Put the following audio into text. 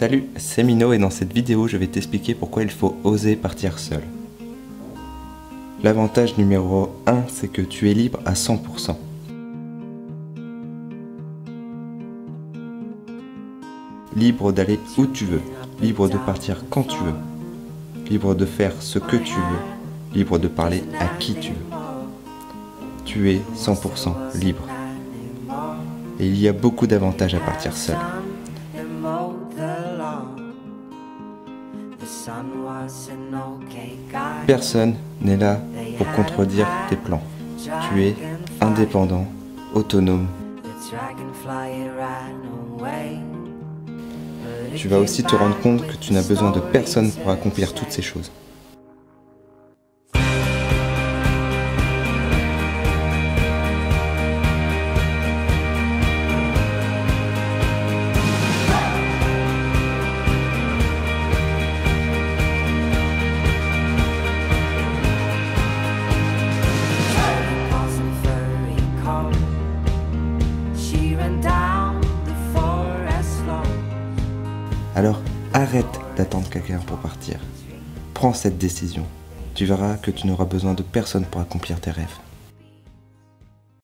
Salut, c'est Mino et dans cette vidéo, je vais t'expliquer pourquoi il faut oser partir seul. L'avantage numéro 1, c'est que tu es libre à 100%. Libre d'aller où tu veux, libre de partir quand tu veux, libre de faire ce que tu veux, libre de parler à qui tu veux. Tu es 100% libre. Et il y a beaucoup d'avantages à partir seul. Personne n'est là pour contredire tes plans. Tu es indépendant, autonome. Tu vas aussi te rendre compte que tu n'as besoin de personne pour accomplir toutes ces choses. Alors arrête d'attendre quelqu'un pour partir. Prends cette décision. Tu verras que tu n'auras besoin de personne pour accomplir tes rêves.